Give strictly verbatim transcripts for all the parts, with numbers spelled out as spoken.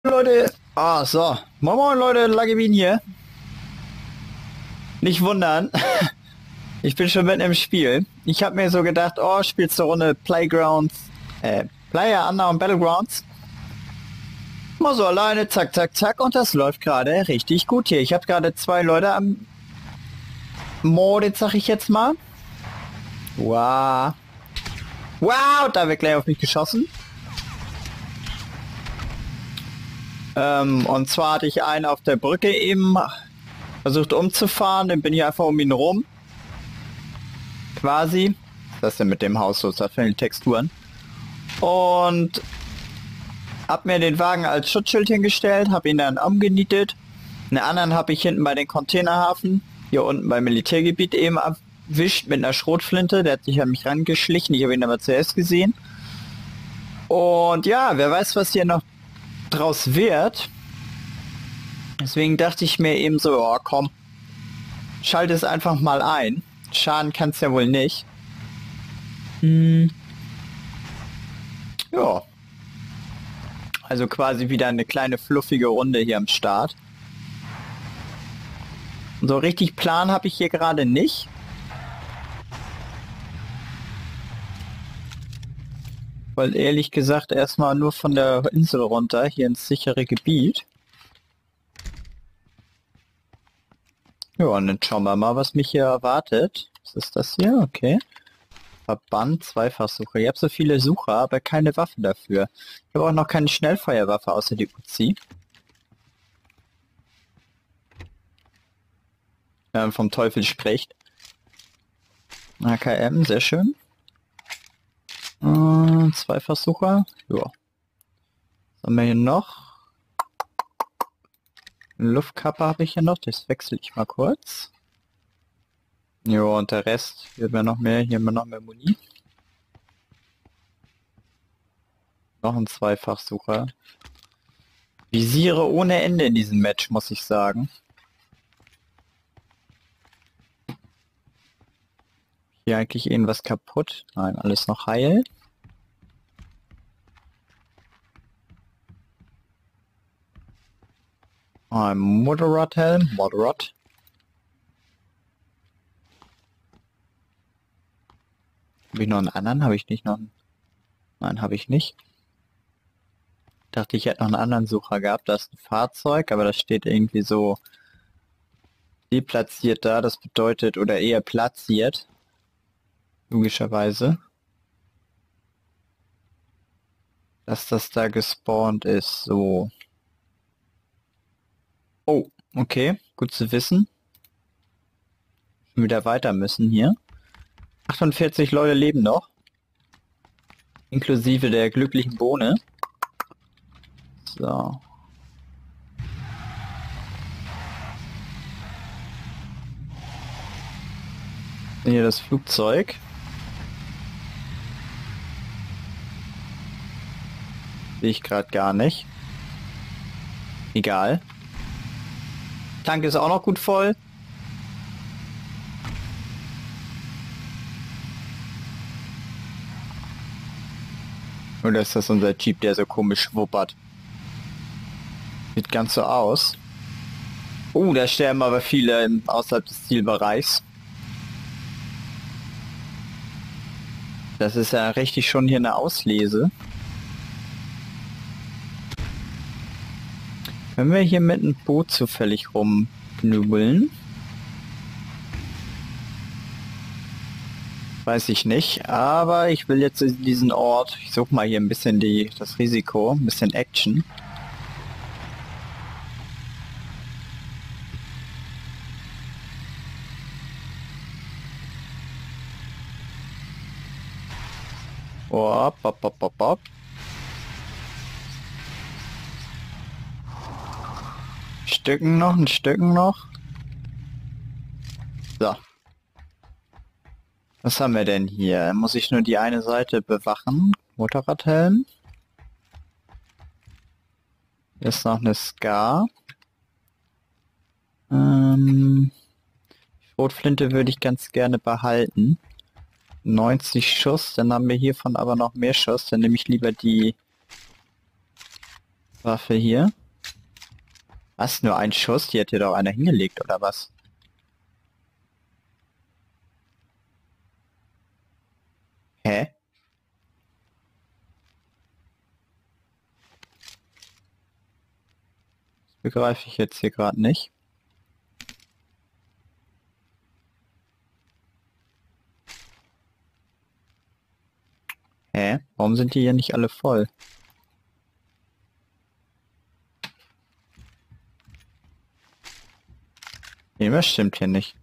Leute, ah so, moin moin Leute, Lagevin hier. Nicht wundern, ich bin schon mitten im Spiel. Ich habe mir so gedacht, oh, spielst du Runde Playgrounds, äh, Player Unknown Battlegrounds. Mal so alleine, zack, zack, zack, und das läuft gerade richtig gut hier. Ich habe gerade zwei Leute am Mordet, sag ich jetzt mal. Wow. Wow, da wird gleich auf mich geschossen. Ähm, und zwar hatte ich einen auf der Brücke eben versucht umzufahren, dann bin ich einfach um ihn rum. Quasi. Was ist denn mit dem Haus los? Da fehlen die Texturen. Und hab mir den Wagen als Schutzschild hingestellt, habe ihn dann umgenietet. Einen anderen habe ich hinten bei den Containerhafen, hier unten beim Militärgebiet eben erwischt mit einer Schrotflinte. Der hat sich an mich rangeschlichen, ich habe ihn aber zuerst gesehen. Und ja, wer weiß, was hier noch draus wird. Deswegen dachte ich mir eben so, oh komm, schalte es einfach mal ein. Schaden kann es ja wohl nicht. Hm. Ja. Also quasi wieder eine kleine fluffige Runde hier am Start. So richtig Plan habe ich hier gerade nicht. Weil ehrlich gesagt erstmal nur von der Insel runter, hier ins sichere Gebiet. Ja, und dann schauen wir mal, was mich hier erwartet. Was ist das hier? Okay. Verband, Zweifachsucher. Ich habe so viele Sucher, aber keine Waffe dafür. Ich habe auch noch keine Schnellfeuerwaffe außer die Uzi. Ähm, vom Teufel spricht. A K M, sehr schön. Äh, Zweifachsucher. Ja. Was haben wir hier noch? Eine Luftkappe habe ich hier noch. Das wechsle ich mal kurz. Jo, und der Rest wird mir noch mehr. Hier haben wir noch mehr Muni. Noch ein Zweifachsucher. Visiere ohne Ende in diesem Match, muss ich sagen. Hier eigentlich irgendwas kaputt? Nein, alles noch heil. Ein Motorradhelm. Motorrad. Habe ich noch einen anderen? Habe ich nicht noch einen? Nein, habe ich nicht. Dachte, ich hätte noch einen anderen Sucher gehabt. Da ist ein Fahrzeug, aber das steht irgendwie so deplatziert da. Das bedeutet, oder eher platziert. Logischerweise. Dass das da gespawnt ist. So. Oh, okay. Gut zu wissen. Schon wieder weiter müssen hier. achtundvierzig Leute leben noch. Inklusive der glücklichen Bohne. So. Hier das Flugzeug. Sehe ich gerade gar nicht. Egal. Tank ist auch noch gut voll. Oder ist das unser Jeep, der so komisch wuppert? Sieht ganz so aus. Oh, da sterben aber viele im, außerhalb des Zielbereichs. Das ist ja richtig schon hier eine Auslese. Wenn wir hier mit einem Boot zufällig rumknübeln. Weiß ich nicht, aber ich will jetzt in diesen Ort, ich suche mal hier ein bisschen die, das Risiko, ein bisschen Action. Hopp, hopp, hopp, hopp, hopp. Stücken noch, ein Stücken noch. So. Was haben wir denn hier? Muss ich nur die eine Seite bewachen? Motorradhelm. Hier ist noch eine Scar. Ähm, die Schrotflinte würde ich ganz gerne behalten. neunzig Schuss, dann haben wir hiervon aber noch mehr Schuss. Dann nehme ich lieber die Waffe hier. Was? Nur ein Schuss? Die hat hier doch einer hingelegt, oder was? Hä? Das begreife ich jetzt hier gerade nicht. Hä? Warum sind die hier nicht alle voll? Irgendwas stimmt hier nicht.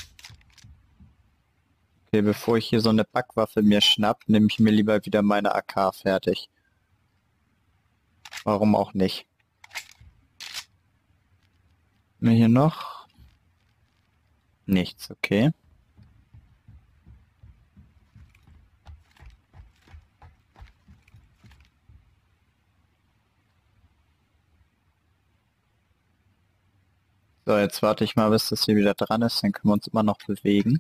Okay, bevor ich hier so eine Backwaffe mir schnapp, nehme ich mir lieber wieder meine A K fertig. Warum auch nicht? Mir hier noch? Nichts, okay. So, jetzt warte ich mal, bis das hier wieder dran ist, dann können wir uns immer noch bewegen.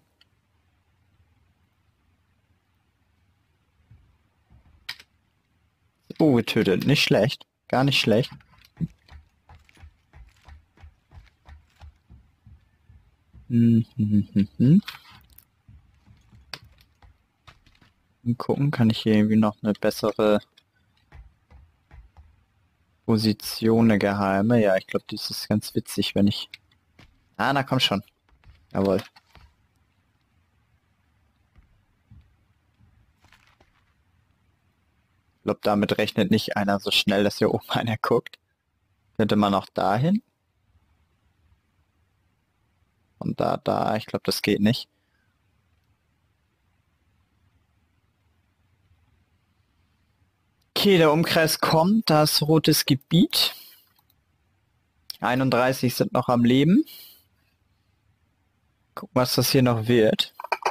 Oh, getötet. Nicht schlecht. Gar nicht schlecht. Hm, hm, hm, hm. Mal gucken, kann ich hier irgendwie noch eine bessere Position, eine geheime? Ja, ich glaube, das ist ganz witzig, wenn ich... Ah, na komm schon. Jawohl. Ich glaube, damit rechnet nicht einer so schnell, dass hier oben einer guckt. Könnte man auch dahin? Und da, da, ich glaube, das geht nicht. Okay, der Umkreis kommt, da ist rotes Gebiet. einunddreißig sind noch am Leben. Gucken, was das hier noch wird.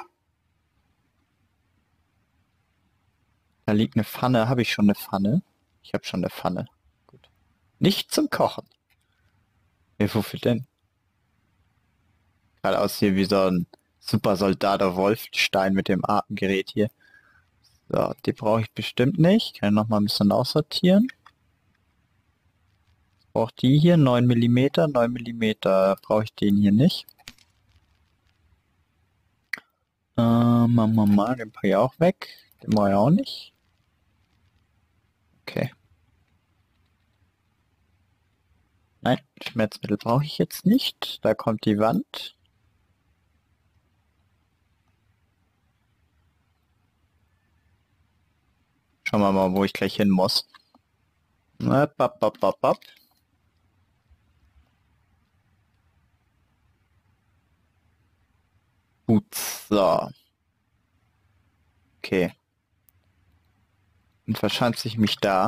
Da liegt eine Pfanne. Habe ich schon eine Pfanne? Ich habe schon eine Pfanne. Gut. Nicht zum Kochen. Ja, wofür denn? Gerade aus hier wie so ein Supersoldat auf Wolfenstein mit dem Atemgerät hier. So, die brauche ich bestimmt nicht. Kann ich noch mal ein bisschen aussortieren. Brauche die hier, neun Millimeter. neun Millimeter brauche ich den hier nicht. Ähm, machen wir mal, den packe ich auch weg. Den brauche ich auch nicht. Okay. Nein, Schmerzmittel brauche ich jetzt nicht. Da kommt die Wand. Schauen wir mal, wo ich gleich hin muss. Bap, bap, bap, bap. Gut, so. Okay. Und verschanze ich mich da.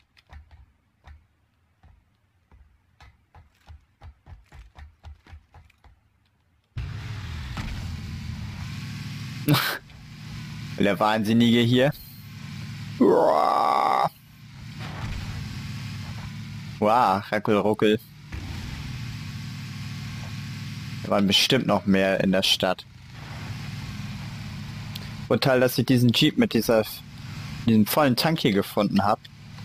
Der Wahnsinnige hier. Wow, Rackel, Ruckel. Da waren bestimmt noch mehr in der Stadt. Urteil, dass ich diesen Jeep mit dieser, diesem vollen Tank hier gefunden habe.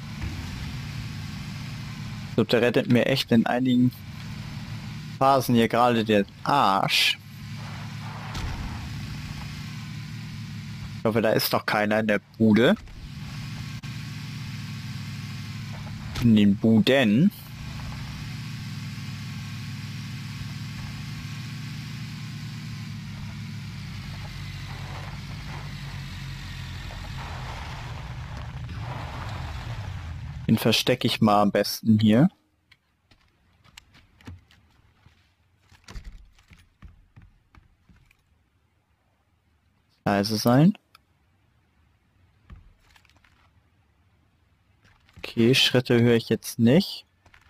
Ich glaube, der rettet mir echt in einigen Phasen hier gerade den Arsch. Ich hoffe, da ist noch keiner in der Bude. In den Buden. Den verstecke ich mal am besten hier. Leise sein. Okay, Schritte höre ich jetzt nicht.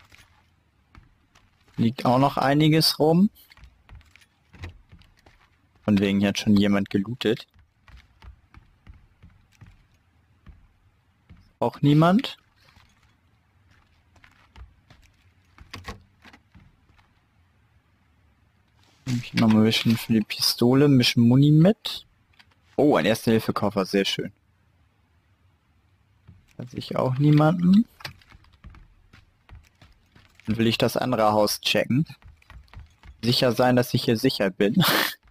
Liegt auch noch einiges rum. Von wegen hier hat schon jemand gelootet. Auch niemand. Nehme ich noch mal ein bisschen für die Pistole, ein bisschen Muni mit. Oh, ein Erste-Hilfe-Koffer, sehr schön. Da sehe ich auch niemanden. Dann will ich das andere Haus checken. Sicher sein, dass ich hier sicher bin.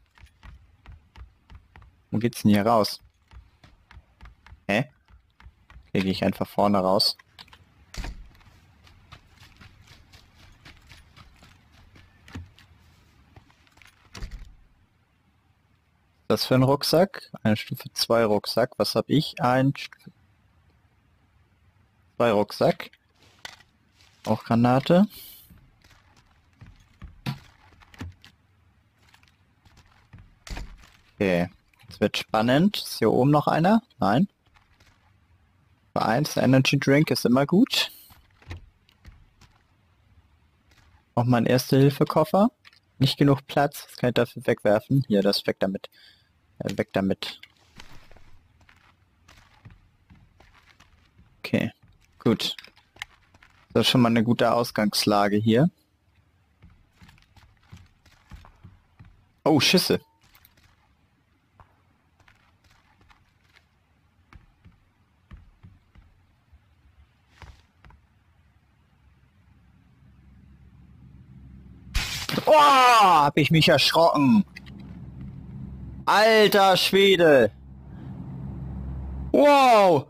Wo geht's denn hier raus? Hä? Hier gehe ich einfach vorne raus. Was ist das für ein Rucksack? Eine Stufe zwei Rucksack. Was habe ich? Ein Stufe zwei Rucksack. Auch Granate. Okay. Jetzt wird spannend. Ist hier oben noch einer? Nein. Für eins, Energy Drink ist immer gut. Auch mein Erste-Hilfe-Koffer. Nicht genug Platz, das kann ich dafür wegwerfen. Hier, das weg damit. Äh, weg damit. Okay, gut. Das ist schon mal eine gute Ausgangslage hier. Oh, Schüsse. Oh, hab ich mich erschrocken. Alter Schwede. Wow.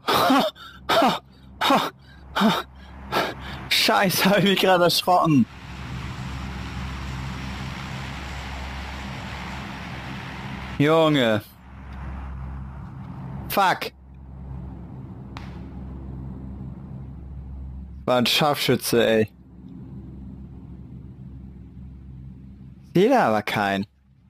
Scheiße, hab ich mich gerade erschrocken. Junge. Fuck. War ein Scharfschütze, ey. Sehe da aber keinen.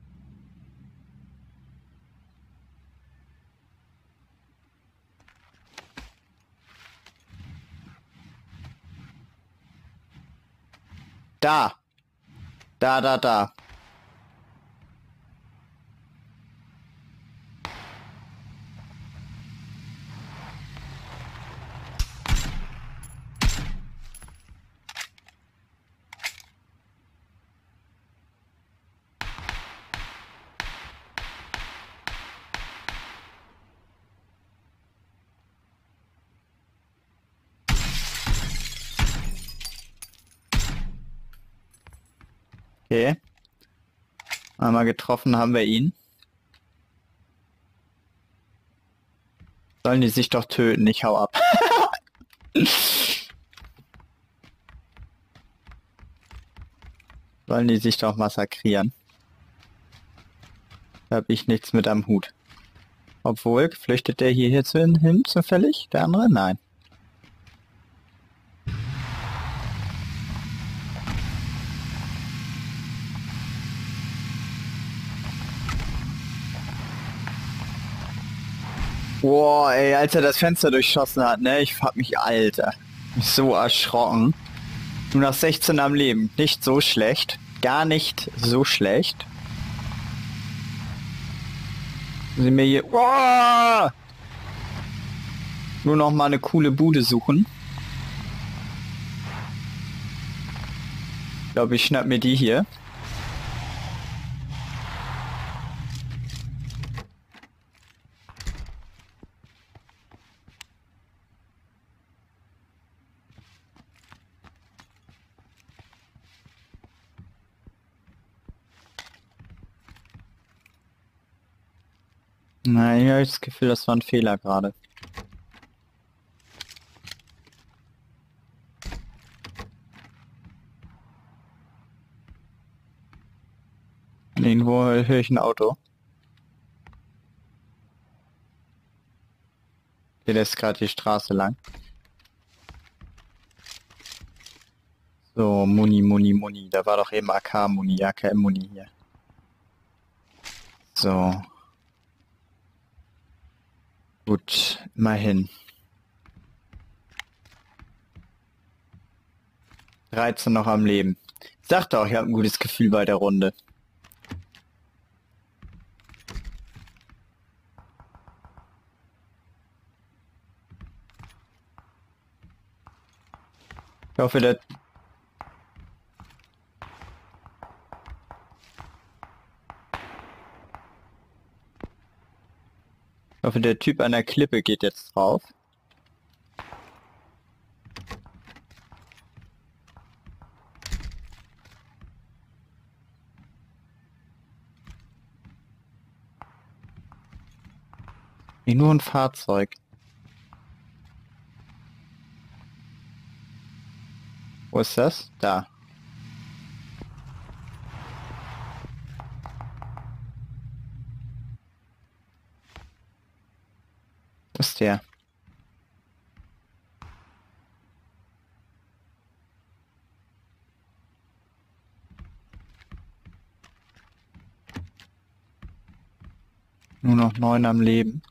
Da. Da, da, da. Okay. Einmal getroffen haben wir ihn. Sollen die sich doch töten, ich hau ab. Sollen die sich doch massakrieren. Da hab ich nichts mit am Hut. Obwohl, flüchtet der hier jetzt hin, hin zufällig? Der andere? Nein. Boah, ey, als er das Fenster durchschossen hat, ne? Ich hab mich, Alter, mich so erschrocken. Nur nach sechzehn am Leben. Nicht so schlecht. Gar nicht so schlecht. Sind wir hier... Boah! Nur noch mal eine coole Bude suchen. Ich glaube, ich schnapp mir die hier. Nein, ich habe das Gefühl, das war ein Fehler gerade. Irgendwo höre ich ein Auto. Der lässt gerade die Straße lang. So, Muni, Muni, Muni. Da war doch eben A K-Muni, A K M-Muni hier. So. Gut, immerhin. dreizehn noch am Leben. Sag doch, ich habe ein gutes Gefühl bei der Runde. Ich hoffe, der... Ich hoffe, der Typ an der Klippe geht jetzt drauf. Wie nur ein Fahrzeug. Wo ist das? Da. Wo ist der? Nur noch neun am Leben.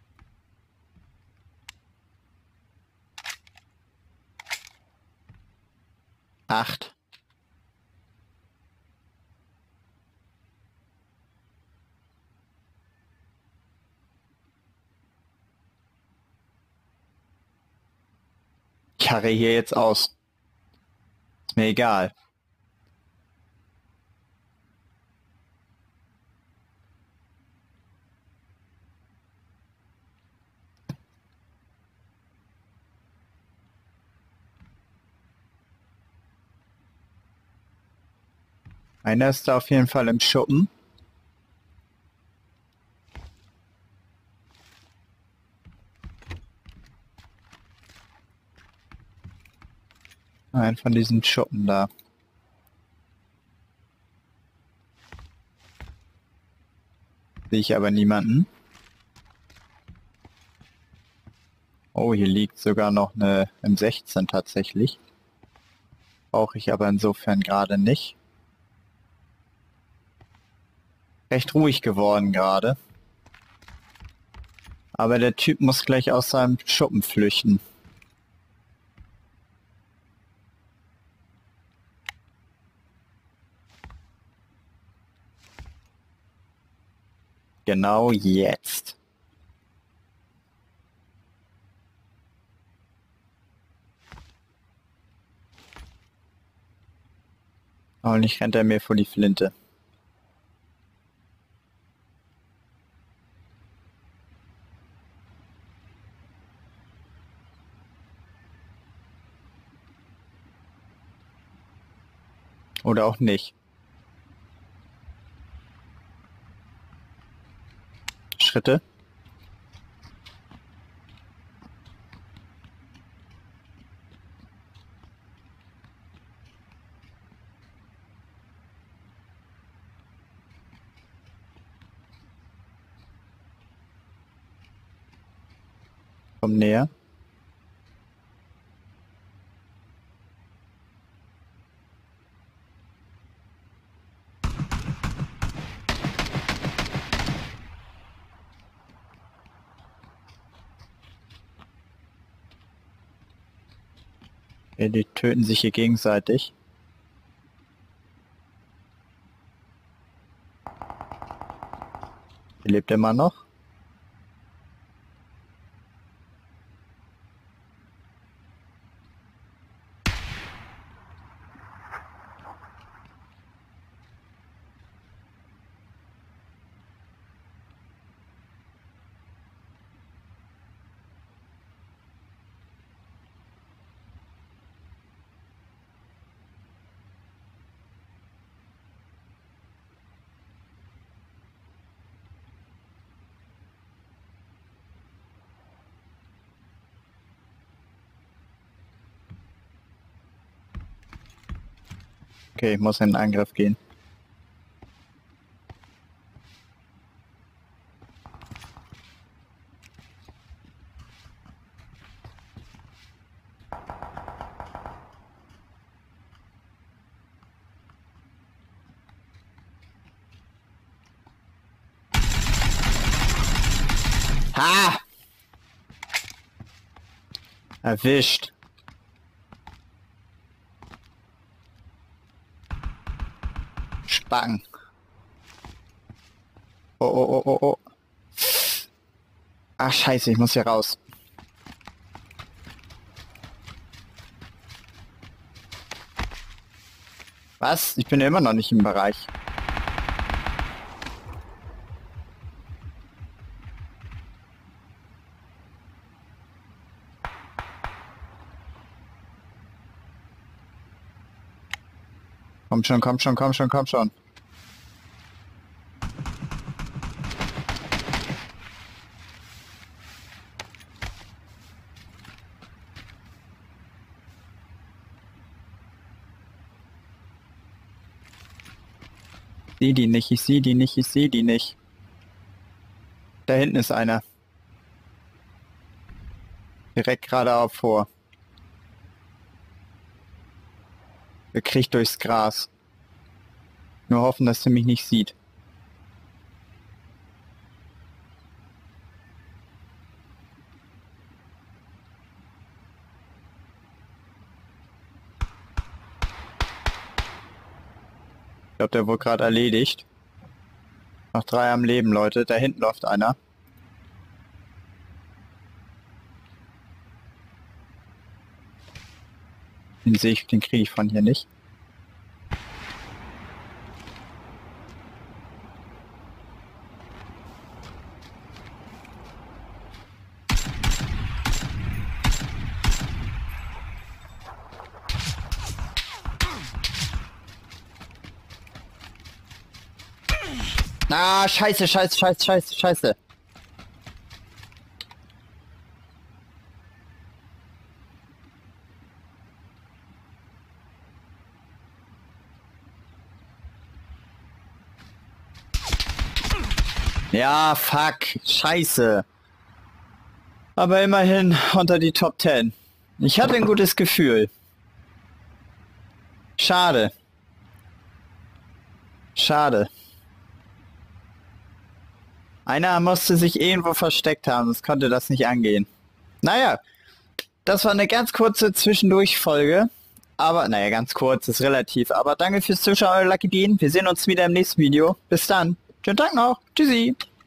Acht. Ich harre hier jetzt aus. Ist mir egal. Einer ist da auf jeden Fall im Schuppen. Ein von diesen Schuppen da. Sehe ich aber niemanden. Oh, hier liegt sogar noch eine M sechzehn tatsächlich. Brauche ich aber insofern gerade nicht. Recht ruhig geworden gerade. Aber der Typ muss gleich aus seinem Schuppen flüchten. Genau jetzt. Hoffentlich rennt er mir vor die Flinte. Oder auch nicht. Schritte. Komm näher. Okay, die töten sich hier gegenseitig. Hier lebt immer noch. Okay, ich muss in den Angriff gehen. Ha! Erwischt. Spacken. Oh, oh, oh, oh, oh. Ach, scheiße, ich muss hier raus. Was? Ich bin ja immer noch nicht im Bereich. Komm schon, komm schon, komm schon, komm schon. Sehe die nicht, ich sehe die nicht, ich sehe die nicht. Da hinten ist einer. Direkt geradeaus vor. Er kriecht durchs Gras. Nur hoffen, dass er mich nicht sieht. Ich glaube, der wurde gerade erledigt. Noch drei am Leben, Leute. Da hinten läuft einer. Den sehe ich, den kriege ich von hier nicht. Ah, scheiße, scheiße, scheiße, scheiße, scheiße. Ja, fuck, scheiße. Aber immerhin unter die Top zehn. Ich hatte ein gutes Gefühl. Schade. Schade. Einer musste sich irgendwo versteckt haben, sonst konnte das nicht angehen. Naja, das war eine ganz kurze Zwischendurch-Folge. Aber, naja, ganz kurz, ist relativ. Aber danke fürs Zuschauen, Lucky Bean. Wir sehen uns wieder im nächsten Video. Bis dann. Schönen Tag noch. Tschüssi.